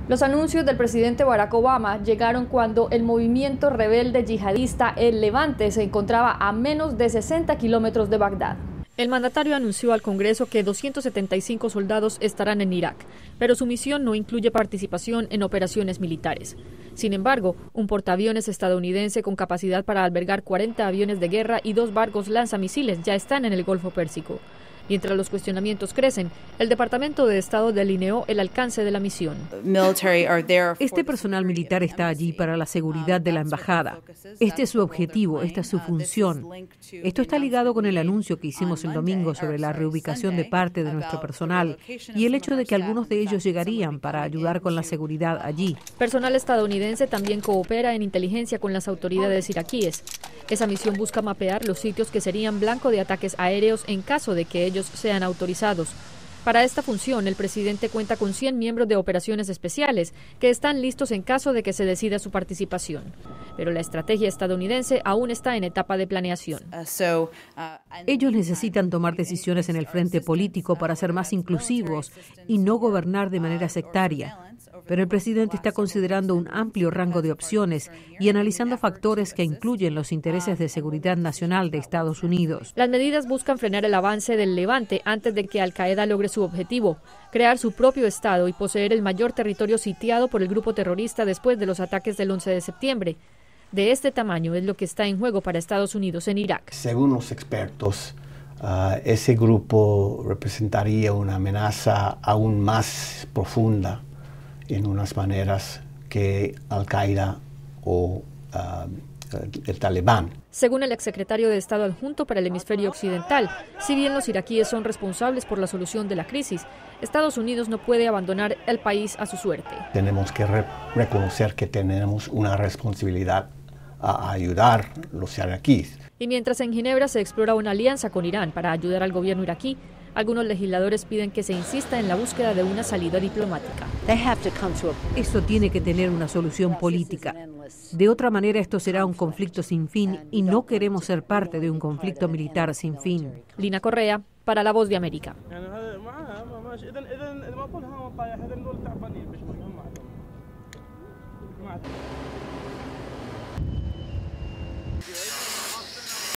Los anuncios del presidente Barack Obama llegaron cuando el movimiento rebelde yihadista El Levante se encontraba a menos de 60 kilómetros de Bagdad. El mandatario anunció al Congreso que 275 soldados estarán en Irak, pero su misión no incluye participación en operaciones militares. Sin embargo, un portaaviones estadounidense con capacidad para albergar 40 aviones de guerra y 2 barcos lanzamisiles ya están en el Golfo Pérsico. Mientras los cuestionamientos crecen, el Departamento de Estado delineó el alcance de la misión. Este personal militar está allí para la seguridad de la embajada. Este es su objetivo, esta es su función. Esto está ligado con el anuncio que hicimos el domingo sobre la reubicación de parte de nuestro personal y el hecho de que algunos de ellos llegarían para ayudar con la seguridad allí. Personal estadounidense también coopera en inteligencia con las autoridades iraquíes. Esa misión busca mapear los sitios que serían blanco de ataques aéreos en caso de que ellos sean autorizados. Para esta función, el presidente cuenta con 100 miembros de operaciones especiales que están listos en caso de que se decida su participación. Pero la estrategia estadounidense aún está en etapa de planeación. Ellos necesitan tomar decisiones en el frente político para ser más inclusivos y no gobernar de manera sectaria. Pero el presidente está considerando un amplio rango de opciones y analizando factores que incluyen los intereses de seguridad nacional de Estados Unidos. Las medidas buscan frenar el avance del Levante antes de que Al-Qaeda logre su objetivo, crear su propio Estado y poseer el mayor territorio sitiado por el grupo terrorista después de los ataques del 11 de septiembre. De este tamaño es lo que está en juego para Estados Unidos en Irak. Según los expertos, ese grupo representaría una amenaza aún más profunda en unas maneras que Al-Qaeda o el Talibán. Según el exsecretario de Estado adjunto para el hemisferio occidental, si bien los iraquíes son responsables por la solución de la crisis, Estados Unidos no puede abandonar el país a su suerte. Tenemos que reconocer que tenemos una responsabilidad a ayudar a los iraquíes. Y mientras en Ginebra se explora una alianza con Irán para ayudar al gobierno iraquí, algunos legisladores piden que se insista en la búsqueda de una salida diplomática. Esto tiene que tener una solución política. De otra manera, esto será un conflicto sin fin y no queremos ser parte de un conflicto militar sin fin. Lina Correa, para La Voz de América.